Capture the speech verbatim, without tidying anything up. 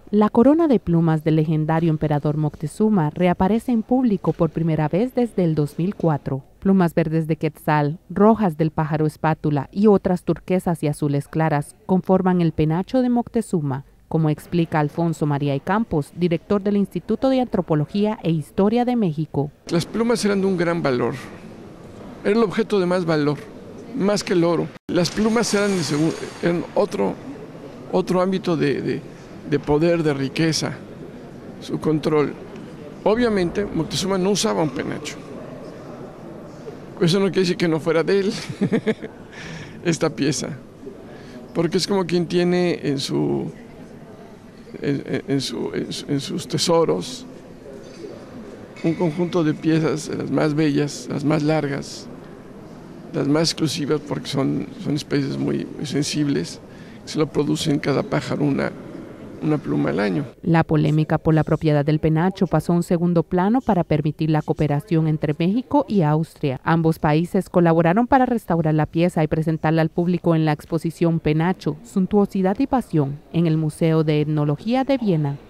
La corona de plumas del legendario emperador Moctezuma reaparece en público por primera vez desde el dos mil cuatro. Plumas verdes de quetzal, rojas del pájaro espátula y otras turquesas y azules claras conforman el penacho de Moctezuma, como explica Alfonso María y Campos, director del Instituto de Antropología e Historia de México. Las plumas eran de un gran valor, era el objeto de más valor, más que el oro. Las plumas eran, eran otro, otro ámbito de, de, de poder, de riqueza, su control. Obviamente Moctezuma no usaba un penacho, eso no quiere decir que no fuera de él esta pieza, porque es como quien tiene en su En, en, su, en, su, en sus tesoros un conjunto de piezas, las más bellas, las más largas, las más exclusivas, porque son, son especies muy, muy sensibles. Se lo producen cada pájaro una, una pluma al año. La polémica por la propiedad del penacho pasó a un segundo plano para permitir la cooperación entre México y Austria. Ambos países colaboraron para restaurar la pieza y presentarla al público en la exposición Penacho, Suntuosidad y Pasión, en el Museo de Etnología de Viena.